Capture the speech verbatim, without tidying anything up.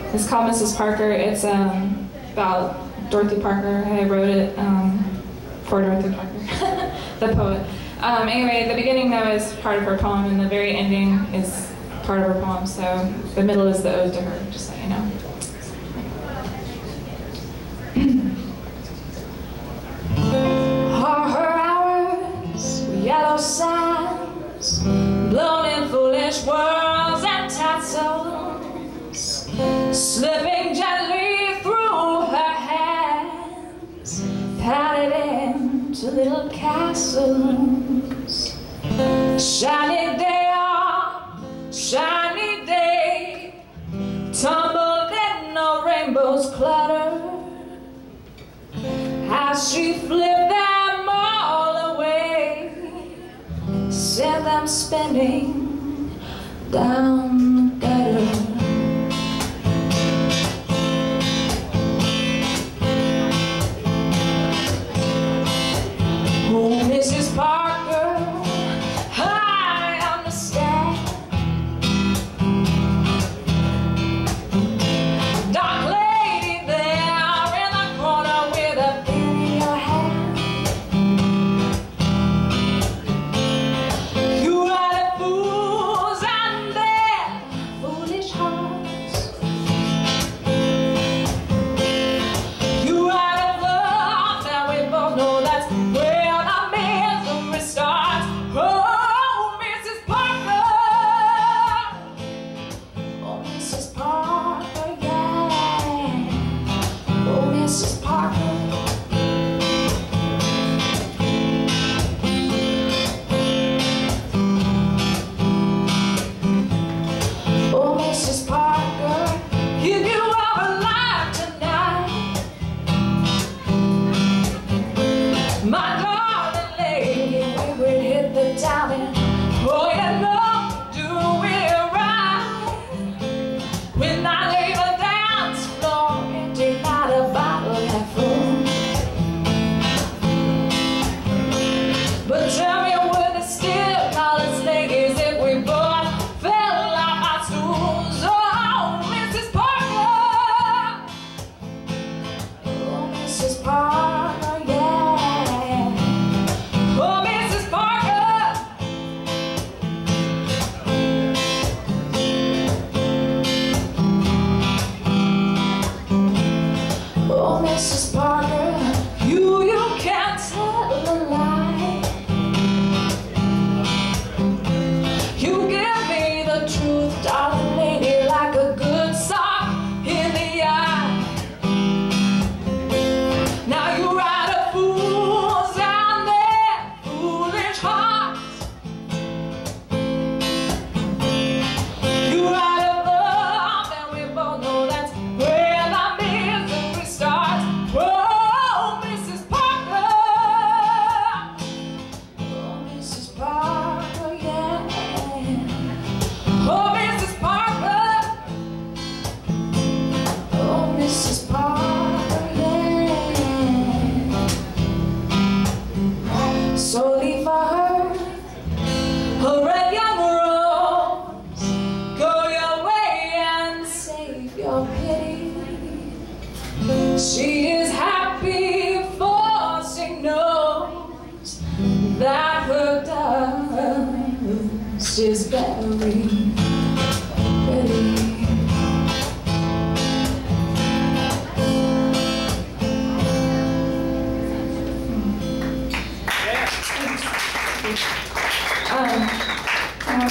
It's called Missus Parker. It's um, about Dorothy Parker. I wrote it um, for Dorothy Parker, the poet. Um, anyway, the beginning though is part of her poem, and the very ending is part of her poem. So the middle is the ode to her, just so you know. Are her hours yellow sands, blown in foolish whirls and tassels, slipping gently through her hands, padded into little castles. Shiny day on shiny day, tumbled in a rainbow's clutter, as she flipped them all away, sent them spinning down the gutter. Oh, Missus Parker, I understand. Dark lady there in the corner with a pen in your hand. You are the fools and their foolish hearts. You are the love that we both know that's where starts. Oh, Missus Parker, oh, Missus Parker, yeah, oh, Missus Parker. Oh, Missus Parker, if you are alive tonight, my darling lady, we will hit the town and, oh, you know, do it right. When I leave a dance floor and take out a bottle half full. But tell me, would it still call us ladies if we both fell off our stools? Oh, Missus Parker, oh, Missus Parker, yeah. Oh, Missus Parker. Oh, Missus Parker, you, you can't tell a lie. You give me the truth, darling lady, like a good sock in the eye. Now you ride a fools down there, foolish hearts. You ride a love, and we both know that's where the misery starts. Oh, Missus Parker, oh, Missus Parker, yeah. Oh, Missus Parker, oh, Missus Parker, yeah. So leave for her a red young rose, go your way and save your pity. She is happy, for she knows that her dust is very pretty. Um,